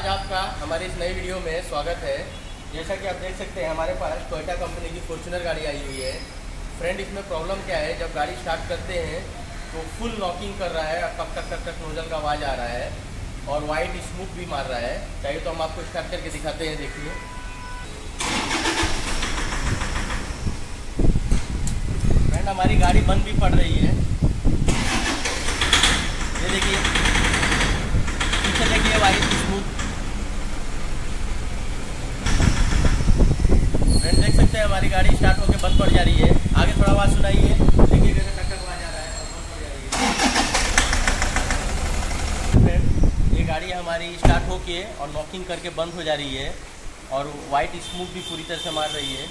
आपका हमारे इस नई वीडियो में स्वागत है। जैसा कि आप देख सकते हैं हमारे पास टोयोटा कंपनी की फॉर्च्यूनर गाड़ी आई हुई है। फ्रेंड, इसमें प्रॉब्लम क्या है, जब गाड़ी स्टार्ट करते हैं तो फुल लॉकिंग कर रहा है, कब तक नोजल का आवाज़ आ रहा है और वाइट स्मोक भी मार रहा है। चाहिए तो हम आपको स्टार्ट करके दिखाते हैं, देखिए। फ्रेंड, हमारी गाड़ी बंद भी पड़ रही है, ये देखिए, पीछे देखिए वाइट स्मोक। फ्रेंड, देख सकते हैं हमारी गाड़ी स्टार्ट होकर बंद पड़ जा रही है। आगे थोड़ा आवाज़ सुनाइए, देखिए कैसे टक्कर आवाज़ आ रहा है और बंद पड़ जा रही है। फ्रेंड, ये गाड़ी हमारी स्टार्ट होके और लॉकिंग करके बंद हो जा रही है और वाइट स्मोक भी पूरी तरह से मार रही है।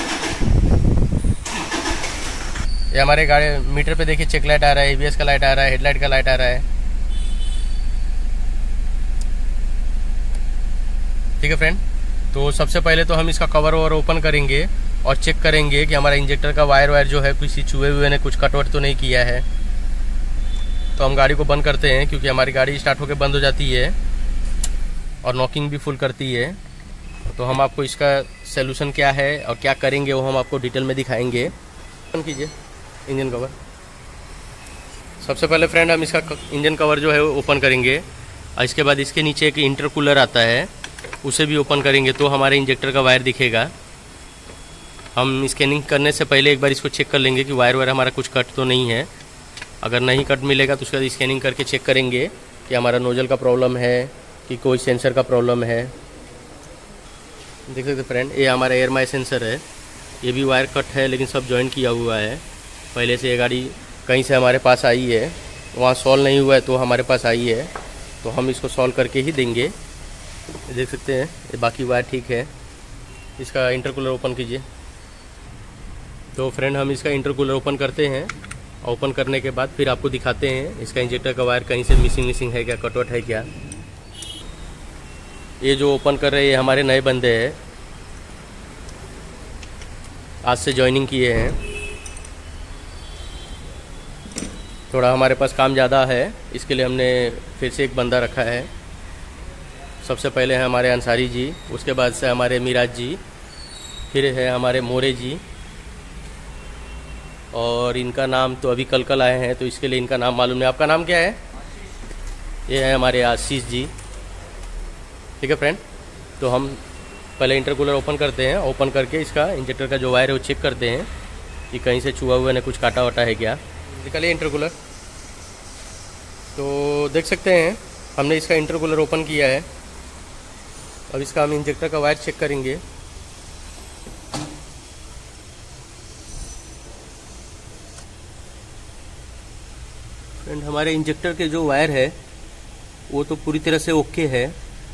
ये हमारे गाड़ी मीटर पे देखिए चेक लाइट आ रहा है, एबीएस का लाइट आ रहा है, हेडलाइट का लाइट आ रहा है। ठीक है फ्रेंड, तो सबसे पहले तो हम इसका कवर ओवर ओपन करेंगे और चेक करेंगे कि हमारा इंजेक्टर का वायर जो है किसी चूहे हुए ने कुछ कटवट तो नहीं किया है। तो हम गाड़ी को बंद करते हैं, क्योंकि हमारी गाड़ी स्टार्ट होकर बंद हो जाती है और नॉकिंग भी फुल करती है। तो हम आपको इसका सलूशन क्या है और क्या करेंगे वो हम आपको डिटेल में दिखाएंगे। ओपन कीजिए इंजन कवर। सबसे पहले फ्रेंड हम इसका इंजन कवर जो है वो ओपन करेंगे और इसके बाद इसके नीचे एक इंटरकूलर आता है, उसे भी ओपन करेंगे तो हमारे इंजेक्टर का वायर दिखेगा। हम स्कैनिंग करने से पहले एक बार इसको चेक कर लेंगे कि वायर हमारा कुछ कट तो नहीं है। अगर नहीं कट मिलेगा तो उसके बाद स्कैनिंग करके चेक करेंगे कि हमारा नोजल का प्रॉब्लम है कि कोई सेंसर का प्रॉब्लम है। देख सकते फ्रेंड, ये हमारा एयर माई सेंसर है, ये भी वायर कट है लेकिन सब जॉइंट किया हुआ है। पहले से ये गाड़ी कहीं से हमारे पास आई है, वहाँ सॉल्व नहीं हुआ है तो हमारे पास आई है, तो हम इसको सॉल्व करके ही देंगे। देख सकते हैं ये बाकी वायर ठीक है। इसका इंटरकूलर ओपन कीजिए। तो फ्रेंड, हम इसका इंटरकूलर ओपन करते हैं। ओपन करने के बाद फिर आपको दिखाते हैं इसका इंजेक्टर का वायर कहीं से मिसिंग है क्या, कटवट है क्या। ये जो ओपन कर रहे हैं हमारे नए बंदे हैं, आज से ज्वाइनिंग किए हैं। थोड़ा हमारे पास काम ज़्यादा है, इसके लिए हमने फिर से एक बंदा रखा है। सबसे पहले हैं हमारे अंसारी जी, उसके बाद से हमारे मिराज जी, फिर है हमारे मोरे जी, और इनका नाम तो अभी कल आए हैं तो इसके लिए इनका नाम मालूम नहीं। आपका नाम क्या है? ये है हमारे आशीष जी। ठीक है फ्रेंड, तो हम पहले इंटरकूलर ओपन करते हैं। ओपन करके इसका इंजेक्टर का जो वायर है वो चेक करते हैं कि कहीं से छुआ हुआ ने कुछ काटा वाटा है क्या। निकालिए इंटरकूलर। तो देख सकते हैं हमने इसका इंटरकूलर ओपन किया है। अब इसका हम इंजेक्टर का वायर चेक करेंगे। फ्रेंड, हमारे इंजेक्टर के जो वायर है वो तो पूरी तरह से ओके है।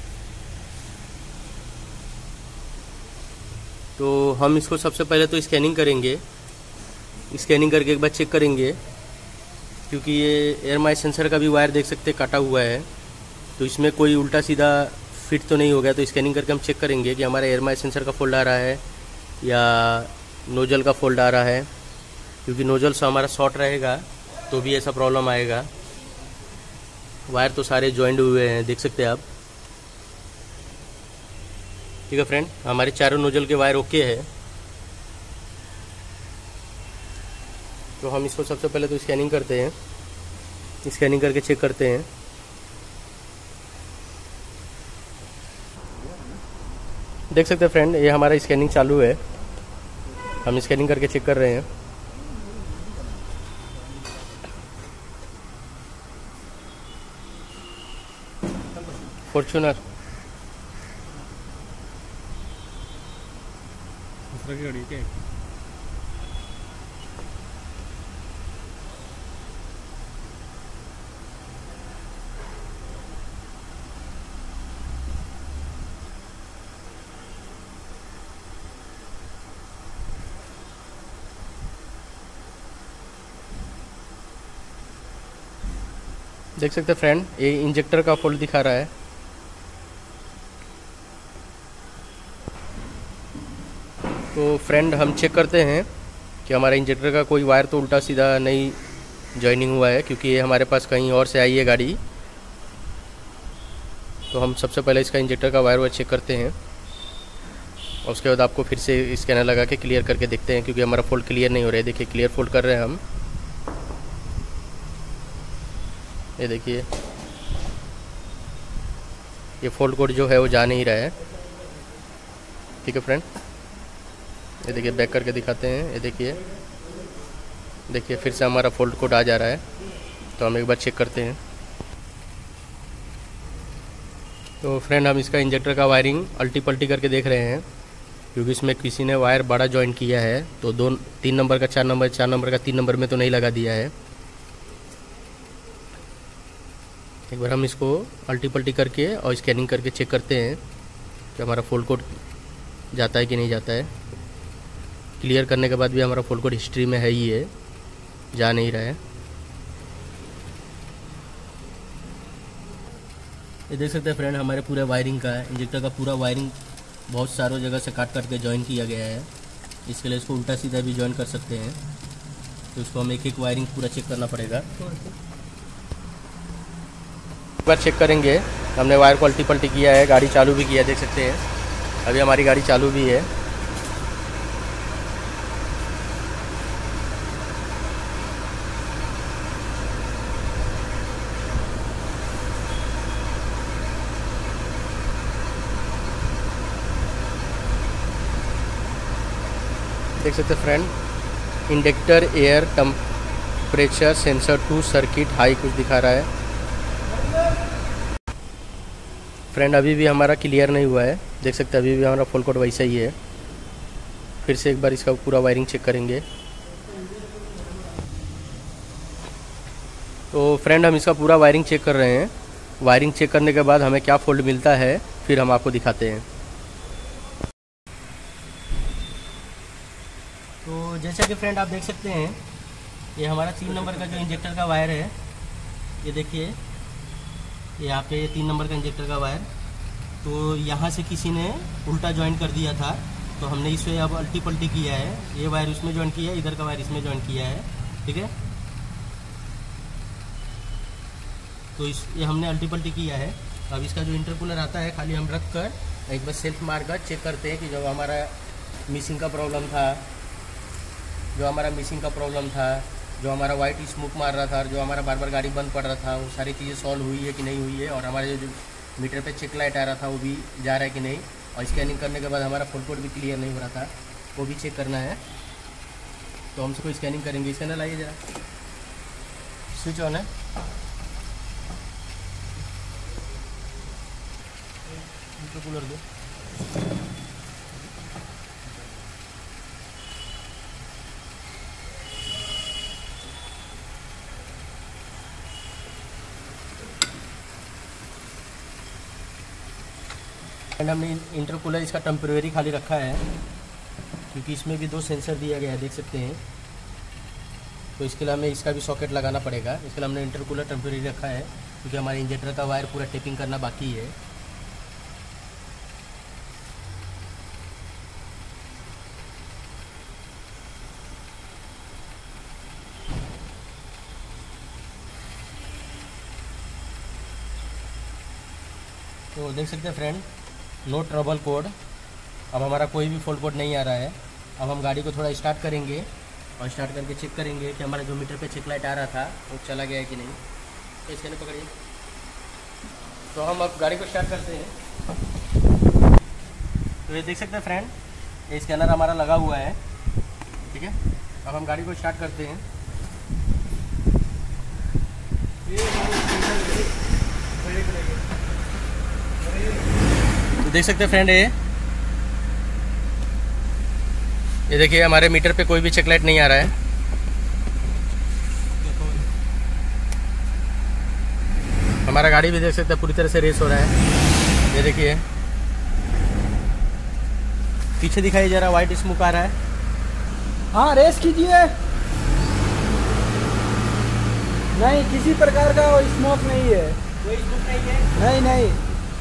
तो हम इसको सबसे पहले तो स्कैनिंग करेंगे। स्कैनिंग करके एक बार चेक करेंगे, क्योंकि ये एयर माई सेंसर का भी वायर देख सकते काटा हुआ है, तो इसमें कोई उल्टा सीधा फिट तो नहीं हो गया। तो स्कैनिंग करके हम चेक करेंगे कि हमारा एयर माई सेंसर का फॉल्ट आ रहा है या नोजल का फॉल्ट आ रहा है, क्योंकि नोजल से हमारा शॉर्ट रहेगा तो भी ऐसा प्रॉब्लम आएगा। वायर तो सारे जॉइंट हुए हैं, देख सकते हैं आप। ठीक है फ्रेंड, हमारे चारों नोजल के वायर ओके है। तो हम इसको सबसे पहले तो स्कैनिंग करते हैं। स्कैनिंग करके चेक करते हैं। देख सकते हैं फ्रेंड, ये हमारा स्कैनिंग चालू है। हम स्कैनिंग करके चेक कर रहे हैं। फॉर्च्यूनर की गाड़ी क्या है? देख सकते हैं फ्रेंड, ये इंजेक्टर का फॉल्ट दिखा रहा है। तो फ्रेंड, हम चेक करते हैं कि हमारे इंजेक्टर का कोई वायर तो उल्टा सीधा नहीं जॉइनिंग हुआ है, क्योंकि ये हमारे पास कहीं और से आई है गाड़ी। तो हम सबसे पहले इसका इंजेक्टर का वायर चेक करते हैं और उसके बाद आपको फिर से स्कैनर लगा के क्लियर करके देखते हैं, क्योंकि हमारा फोल्ड क्लियर नहीं हो रहा है। देखिए क्लियर फोल्ड कर रहे हैं हम, ये देखिए ये फोल्ड कोड जो है वो जा नहीं रहा है। ठीक है फ्रेंड, ये देखिए बैक करके दिखाते हैं। ये देखिए फिर से हमारा फोल्ड कोड आ जा रहा है। तो हम एक बार चेक करते हैं। तो फ्रेंड हम इसका इंजेक्टर का वायरिंग अल्टी पल्टी करके देख रहे हैं, क्योंकि इसमें किसी ने वायर बड़ा जॉइंट किया है। तो 3 नंबर का 4 नंबर, 4 नंबर का 3 नंबर में तो नहीं लगा दिया है। एक बार हम इसको अल्टी पल्टी करके और स्कैनिंग करके चेक करते हैं कि हमारा फोल्ड कोड जाता है कि नहीं जाता है। क्लियर करने के बाद भी हमारा फोल्ड कोड हिस्ट्री में है ही है, जा नहीं रहा है। ये देख सकते हैं फ्रेंड, हमारे पूरे वायरिंग का इंजेक्टर का पूरा वायरिंग बहुत सारों जगह से काट के जॉइन किया गया है। इसके लिए इसको उल्टा सीधा भी जॉइन कर सकते हैं। तो इसको हम एक वायरिंग पूरा चेक करना पड़ेगा। एक बार चेक करेंगे। हमने वायर को अल्टी पल्टी किया है, गाड़ी चालू भी किया, देख सकते हैं अभी हमारी गाड़ी चालू भी है। देख सकते हैं friend, inductor air temperature sensor to circuit high कुछ दिखा रहा है। फ्रेंड अभी भी हमारा क्लियर नहीं हुआ है, देख सकते हैं अभी भी हमारा फुल कोड वैसा ही है। फिर से एक बार इसका पूरा वायरिंग चेक करेंगे। तो फ्रेंड हम इसका पूरा वायरिंग चेक कर रहे हैं। वायरिंग चेक करने के बाद हमें क्या फॉल्ट मिलता है फिर हम आपको दिखाते हैं। तो जैसा कि फ्रेंड आप देख सकते हैं, ये हमारा 3 नंबर का जो इंजेक्टर का वायर है, ये देखिए यहाँ पे 3 नंबर का इंजेक्टर का वायर। तो यहाँ से किसी ने उल्टा ज्वाइन कर दिया था, तो हमने इसे अब अल्टी पल्टी किया है। ये वायर उसमें ज्वाइन किया है, इधर का वायर इसमें ज्वाइन किया है। ठीक है, तो ये हमने अल्टी पल्टी किया है। तो अब इसका जो इंटरकूलर आता है, खाली हम रख कर एक बार सेल्फ मार कर चेक करते हैं कि जो हमारा मिसिंग का प्रॉब्लम था, जो हमारा वाइट स्मोक मार रहा था, जो हमारा बार बार गाड़ी बंद पड़ रहा था, वो सारी चीज़ें सॉल्व हुई है कि नहीं हुई है। और हमारे जो मीटर पे चेक लाइट आ रहा था वो भी जा रहा है कि नहीं। और स्कैनिंग करने के बाद हमारा फुल कोड भी क्लियर नहीं हो रहा था, वो भी चेक करना है। तो हम इसको स्कैनिंग करेंगे। स्कैनर लाइए जरा, स्विच ऑन है। कूलर दो। हमने इंटरकूलर इसका टेम्परेरी खाली रखा है, क्योंकि इसमें भी 2 सेंसर दिया गया है, देख सकते हैं। तो इसके लिए हमें इसका भी सॉकेट लगाना पड़ेगा। इसके लिए हमने इंटरकूलर टेम्परेरी रखा है, क्योंकि हमारे इंजेक्टर का वायर पूरा टेपिंग करना बाकी है। तो देख सकते हैं फ्रेंड, नो ट्रबल कोड। अब हमारा कोई भी फॉल्ट कोड नहीं आ रहा है। अब हम गाड़ी को थोड़ा स्टार्ट करेंगे और स्टार्ट करके चेक करेंगे कि हमारा जो मीटर पे चेक लाइट आ रहा था वो चला गया है कि नहीं। तो इसके लिए पकड़िए। तो हम अब गाड़ी को स्टार्ट करते हैं। तो ये देख सकते हैं फ्रेंड, ये स्कैनर हमारा लगा हुआ है। ठीक है, अब हम गाड़ी को स्टार्ट करते हैं। तो देख सकते हैं फ्रेंड, ये देखिए हमारे मीटर पे कोई भी चेक लाइट नहीं आ रहा है। हमारा गाड़ी भी देख सकते हैं पूरी तरह से रेस हो रहा है। ये देखिए पीछे दिखाई जरा, वाइट स्मोक आ रहा है। हाँ, रेस कीजिए। नहीं, किसी प्रकार का स्मोक नहीं है। कोई स्मोक नहीं है? नहीं नहीं।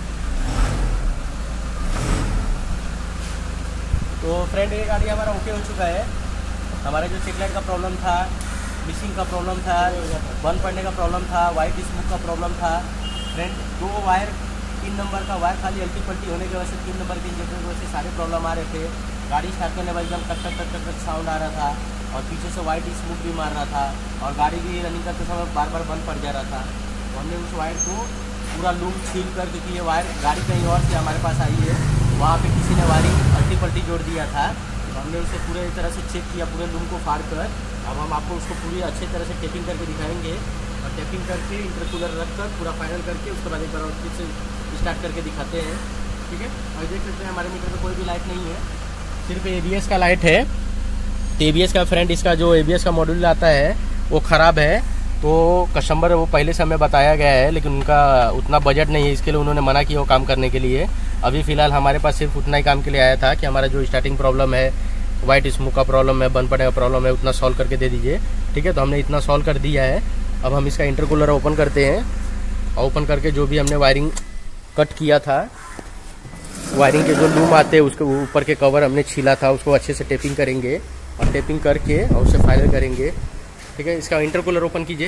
तो फ्रेंड, ये गाड़ी हमारा ओके हो चुका है। हमारा जो चेक लाइट का प्रॉब्लम था, मिसिंग का प्रॉब्लम था, बंद पड़ने का प्रॉब्लम था, वाइट स्मोक का प्रॉब्लम था। फ्रेंड, 2 वायर 3 नंबर का वायर खाली अल्टी पल्टी होने की वजह से 3 नंबर के इंजेक्टर की वजह से सारे प्रॉब्लम आ रहे थे। गाड़ी स्टार्ट करने बाद एकदम cut cut cut cut cut sound आ रहा था और पीछे से वाइट स्मोक भी मार रहा था और गाड़ी भी रनिंग करते समय बार बार बंद पड़ जा रहा था। तो हमने उस वायर को पूरा लूम छील कर, क्योंकि ये वायर गाड़ी कहीं और से हमारे पास आई है, वहाँ पे किसी ने वायरिंग अल्टी पल्टी जोड़ दिया था। तो हमने उसे पूरे तरह से चेक किया, पूरे लूम को फाड़ कर। अब हम आपको उसको पूरी अच्छी तरह से टेपिंग करके दिखाएंगे और टेपिंग करके इंटरकूलर रख कर पूरा फाइनल करके उसके बाद एक बार फिर से स्टार्ट करके दिखाते हैं। ठीक है, और देख सकते हैं हमारे मीटर में कोई भी लाइट नहीं है, सिर्फ ABS का लाइट है। तो ABS का फ्रेंड, इसका जो ABS का मॉड्यूल आता है वो ख़राब है। तो कस्टमर वो पहले से हमें बताया गया है, लेकिन उनका उतना बजट नहीं है, इसके लिए उन्होंने मना किया वो काम करने के लिए। अभी फ़िलहाल हमारे पास सिर्फ उतना ही काम के लिए आया था कि हमारा जो स्टार्टिंग प्रॉब्लम है, वाइट स्मोक का प्रॉब्लम है, बंद पड़ने का प्रॉब्लम है, उतना सॉल्व करके दे दीजिए। ठीक है, तो हमने इतना सॉल्व कर दिया है। अब हम इसका इंटरकूलर ओपन करते हैं और ओपन करके जो भी हमने वायरिंग कट किया था, वायरिंग के जो लूम आते हैं उसके ऊपर के कवर हमने छीला था, उसको अच्छे से टेपिंग करेंगे और टेपिंग करके और उसे फाइनल करेंगे। ठीक है, इसका इंटरकूलर ओपन कीजिए।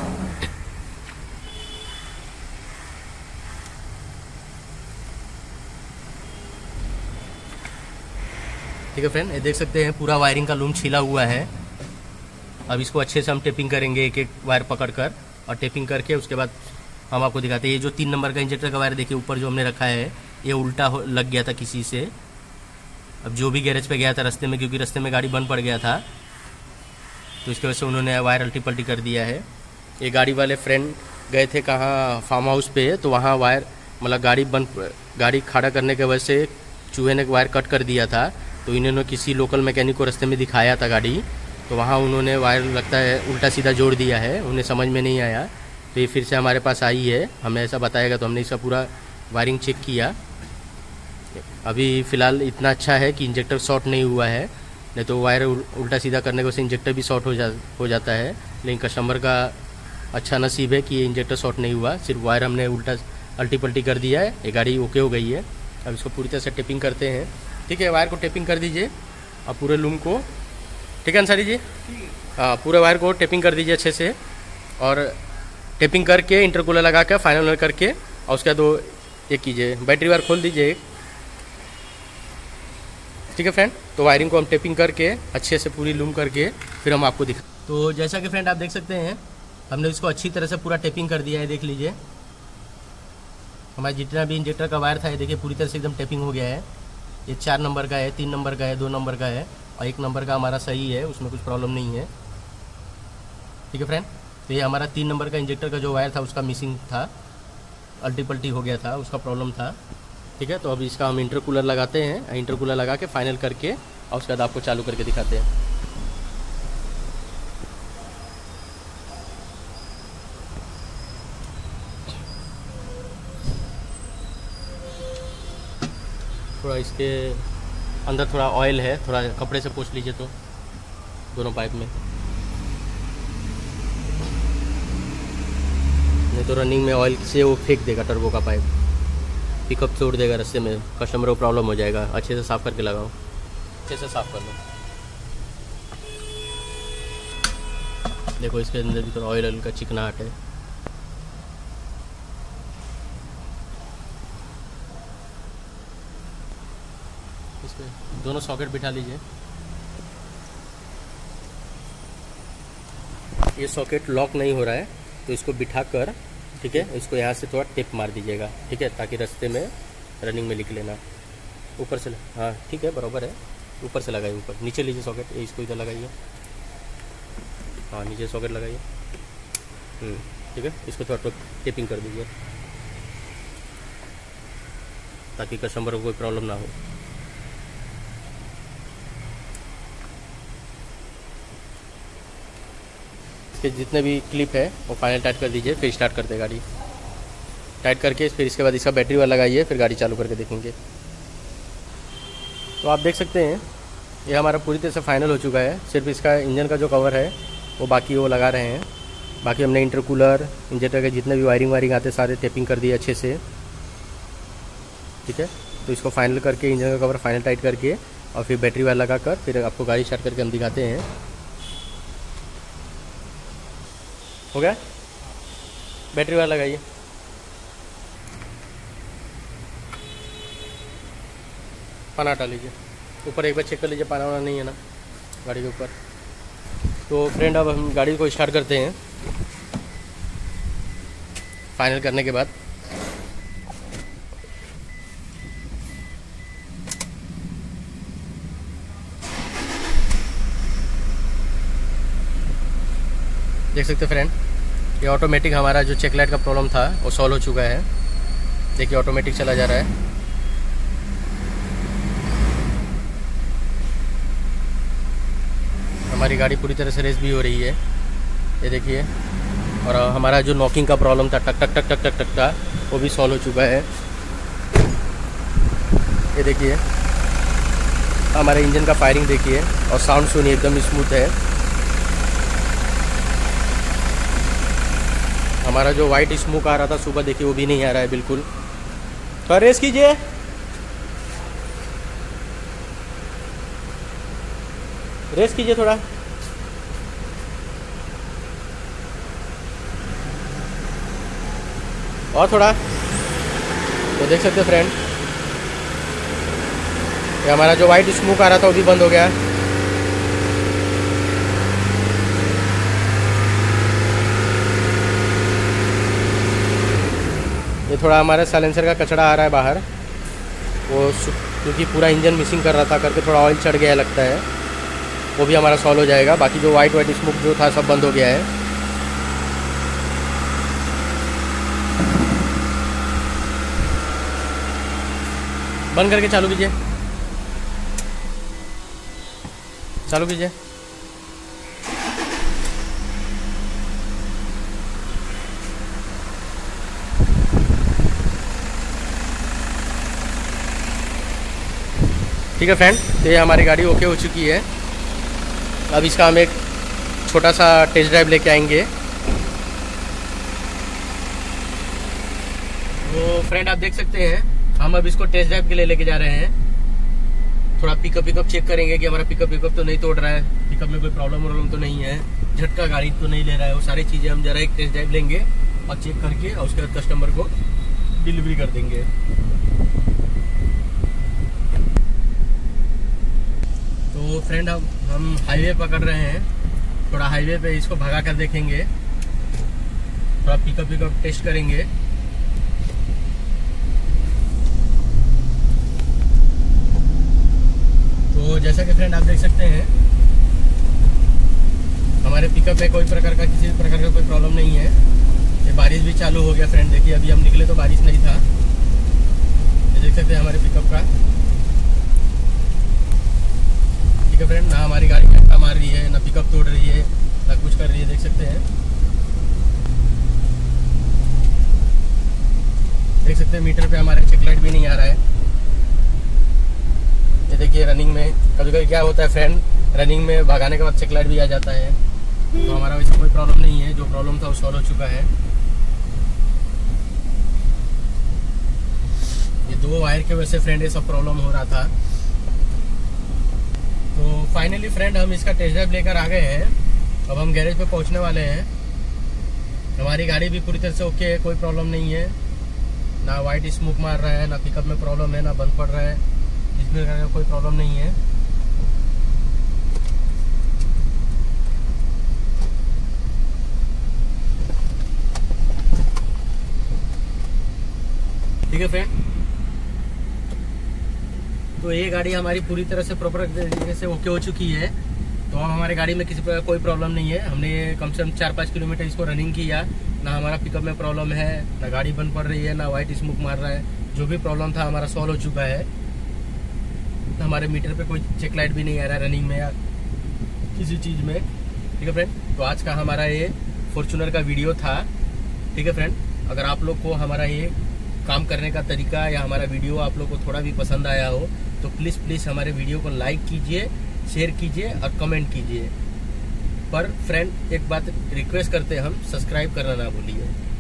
ठीक है फ्रेंड, ये देख सकते हैं पूरा वायरिंग का लूम छीला हुआ है। अब इसको अच्छे से हम टेपिंग करेंगे, एक एक वायर पकड़ कर और टेपिंग करके उसके बाद हम आपको दिखाते हैं। ये जो 3 नंबर का इंजेक्टर का वायर देखिए ऊपर जो हमने रखा है, ये उल्टा लग गया था किसी से। अब जो भी गैरेज पे गया था रास्ते में, क्योंकि रास्ते में गाड़ी बंद पड़ गया था, तो इसकी वजह से उन्होंने वायर अल्टी पल्टी कर दिया है। ये गाड़ी वाले फ्रेंड गए थे कहाँ, फार्म हाउस पे, तो वहाँ वायर मतलब गाड़ी खड़ा करने की वजह से चूहे ने वायर कट कर दिया था। तो इन्होंने किसी लोकल मैकेनिक को रास्ते में दिखाया था गाड़ी, तो वहाँ उन्होंने वायर लगता है उल्टा सीधा जोड़ दिया है, उन्हें समझ में नहीं आया। तो ये फिर से हमारे पास आई है, हमें ऐसा बताएगा, तो हमने इसका पूरा वायरिंग चेक किया। अभी फ़िलहाल इतना अच्छा है कि इंजेक्टर शॉर्ट नहीं हुआ है, नहीं तो वायर उल्टा सीधा करने की वजह से इंजेक्टर भी शॉर्ट हो जाता है। लेकिन कस्टमर का अच्छा नसीब है कि ये इंजेक्टर शॉर्ट नहीं हुआ, सिर्फ वायर हमने उल्टा अल्टी पल्टी कर दिया है। ये गाड़ी ओके हो गई है। अब इसको पूरी तरह से टेपिंग करते हैं। ठीक है, वायर को टेपिंग कर दीजिए और पूरे लूम को। ठीक है अंसारी जी, हाँ, पूरे वायर को टेपिंग कर दीजिए अच्छे से और टेपिंग करके इंटरकूलर लगा कर फाइनल करके और उसके बाद ये कीजिए, बैटरी वायर खोल दीजिए। ठीक है फ्रेंड, तो वायरिंग को हम टेपिंग करके अच्छे से पूरी लूम करके फिर हम आपको दिखा। तो जैसा कि फ्रेंड आप देख सकते हैं, हमने इसको अच्छी तरह से पूरा टेपिंग कर दिया है। देख लीजिए, हमारा जितना भी इंजेक्टर का वायर था, ये देखिए पूरी तरह से एकदम टेपिंग हो गया है। ये 4 नंबर का है, 3 नंबर का है, 2 नंबर का है और 1 नंबर का हमारा सही है, उसमें कुछ प्रॉब्लम नहीं है। ठीक है फ्रेंड, तो ये हमारा 3 नंबर का इंजेक्टर का जो वायर था उसका मिसिंग था, अल्टी पल्टी हो गया था, उसका प्रॉब्लम था। ठीक है, तो अब इसका हम इंटरकूलर लगाते हैं, इंटरकूलर लगा के फाइनल करके और उसके बाद आपको चालू करके दिखाते हैं। थोड़ा इसके अंदर थोड़ा ऑयल है, थोड़ा कपड़े से पोंछ लीजिए तो दोनों पाइप में, नहीं तो रनिंग में ऑयल से वो फेंक देगा टर्बो का पाइप, पिकअप तोड़ देगा रास्ते में, कस्टमर को प्रॉब्लम हो जाएगा। अच्छे से साफ़ करके लगाओ, अच्छे से साफ़ कर लो। देखो इसके अंदर भी थोड़ा ऑयल का चिकनाहट है। इसमें दोनों सॉकेट बिठा लीजिए। ये सॉकेट लॉक नहीं हो रहा है तो इसको बिठा कर, ठीक है, इसको यहाँ से थोड़ा टेप मार दीजिएगा। ठीक है, ताकि रास्ते में रनिंग में लिख लेना। ऊपर से, हाँ ठीक है, बराबर है। ऊपर से लगाइए, ऊपर नीचे लीजिए सॉकेट, इसको इधर लगाइए। हाँ नीचे सॉकेट लगाइए। ठीक है, इसको थोड़ा टेपिंग कर दीजिए ताकि कस्टमर को कोई प्रॉब्लम ना हो। इसके जितने भी क्लिप है वो फाइनल टाइट कर दीजिए, फिर स्टार्ट करते गाड़ी। टाइट करके फिर इसके बाद इसका बैटरी वाला लगाइए, फिर गाड़ी चालू करके देखेंगे। तो आप देख सकते हैं ये हमारा पूरी तरह से फाइनल हो चुका है। सिर्फ इसका इंजन का जो कवर है वो बाकी वो लगा रहे हैं। बाकी हमने इंटरकूलर, इंजेक्टर के जितने भी वायरिंग आते सारे टेपिंग कर दिए अच्छे से। ठीक है, तो इसको फाइनल करके इंजन का कवर फाइनल टाइट करके और फिर बैटरी वाला लगा कर फिर आपको गाड़ी स्टार्ट करके हम दिखाते हैं। हो गया, बैटरी वाला लगाइए। पाना हटा लीजिए, ऊपर एक बार चेक कर लीजिए पाना वाना नहीं है ना गाड़ी के ऊपर। तो फ्रेंड अब हम गाड़ी को स्टार्ट करते हैं फाइनल करने के बाद। देख सकते फ्रेंड, ये ऑटोमेटिक हमारा जो चेक लाइट का प्रॉब्लम था वो सॉल्व हो चुका है। देखिए ऑटोमेटिक चला जा रहा है। हमारी गाड़ी पूरी तरह से रेस भी हो रही है, ये देखिए। और हमारा जो नॉकिंग का प्रॉब्लम था टक टक टक टक टक टक का, वो भी सॉल्व हो चुका है। ये देखिए हमारे इंजन का फायरिंग देखिए, और साउंड सुनिए एकदम स्मूथ है। हमारा जो वाइट स्मोक आ रहा था सुबह, देखिए वो भी नहीं आ रहा है बिल्कुल। तो रेस कीजिए, रेस कीजिए थोड़ा। और थोड़ा। तो देख सकते फ्रेंड, ये हमारा जो वाइट स्मोक आ रहा था वो भी बंद हो गया। ये थोड़ा हमारा साइलेंसर का कचरा आ रहा है बाहर, वो क्योंकि पूरा इंजन मिसिंग कर रहा था करके थोड़ा ऑयल चढ़ गया लगता है, वो भी हमारा सॉल्व हो जाएगा। बाकी जो वाइट स्मोक जो था सब बंद हो गया है। बंद करके चालू कीजिए, चालू कीजिए। ठीक है फ्रेंड, तो ये हमारी गाड़ी ओके हो चुकी है। अब इसका हम एक छोटा सा टेस्ट ड्राइव लेके आएंगे। तो फ्रेंड आप देख सकते हैं, हम अब इसको टेस्ट ड्राइव के लिए लेके जा रहे हैं। थोड़ा पिकअप चेक करेंगे कि हमारा पिकअप तो नहीं तोड़ रहा है, पिकअप में कोई प्रॉब्लम तो नहीं है, झटका गाड़ी तो नहीं ले रहा है। वो सारी चीज़ें हम जरा एक टेस्ट ड्राइव लेंगे और चेक करके और उसके बाद कस्टमर को डिलीवरी कर देंगे। तो फ्रेंड अब हम हाईवे पकड़ रहे हैं, थोड़ा हाईवे पे इसको भगा कर देखेंगे, थोड़ा पिकअप टेस्ट करेंगे। तो जैसा कि फ्रेंड आप देख सकते हैं, हमारे पिकअप में कोई प्रकार का किसी प्रकार का कोई प्रॉब्लम नहीं है। ये बारिश भी चालू हो गया फ्रेंड, देखिए अभी हम निकले तो बारिश नहीं था। ये देख सकते हैं हमारे पिकअप का। ठीक है फ्रेंड, ना हमारी गाड़ी झटका मार रही है, ना पिकअप तोड़ रही है, ना कुछ कर रही है, देख सकते हैं। देख सकते हैं मीटर पे हमारे चेक लाइट भी नहीं आ रहा है। ये देखिए रनिंग में कभी कभी क्या होता है फ्रेंड, रनिंग में भगाने के बाद चेक लाइट भी आ जाता है। तो हमारा वैसे कोई प्रॉब्लम नहीं है, जो प्रॉब्लम था वो सॉल्व हो चुका है। ये दो वायर के वजह से फ्रेंड ये सब प्रॉब्लम हो रहा था। तो फाइनली फ्रेंड हम इसका टेस्ट ड्राइव लेकर आ गए हैं। अब हम गैरेज पे पहुंचने वाले हैं। हमारी गाड़ी भी पूरी तरह से ओके है, कोई प्रॉब्लम नहीं है, ना वाइट स्मोक मार रहा है, ना पिकअप में प्रॉब्लम है, ना बंद पड़ रहा है, इसमें कोई प्रॉब्लम नहीं है। ठीक है फ्रेंड, तो ये गाड़ी हमारी पूरी तरह से प्रॉपर तरीके से ओके हो चुकी है। तो अब हमारी गाड़ी में किसी प्रकार कोई प्रॉब्लम नहीं है। हमने कम से कम 4-5 किलोमीटर इसको रनिंग किया, ना हमारा पिकअप में प्रॉब्लम है, ना गाड़ी बंद पड़ रही है, ना वाइट स्मोक मार रहा है। जो भी प्रॉब्लम था हमारा सॉल्व हो चुका है। हमारे मीटर पे कोई चेक लाइट भी नहीं आ रहा है रनिंग में या किसी चीज़ में। ठीक है फ्रेंड, तो आज का हमारा ये फॉर्च्यूनर का वीडियो था। ठीक है फ्रेंड, अगर आप लोग को हमारा ये काम करने का तरीका या हमारा वीडियो आप लोग को थोड़ा भी पसंद आया हो तो प्लीज़ हमारे वीडियो को लाइक कीजिए, शेयर कीजिए और कमेंट कीजिए। पर फ्रेंड एक बात रिक्वेस्ट करते हैं हम, सब्सक्राइब करना ना भूलिए।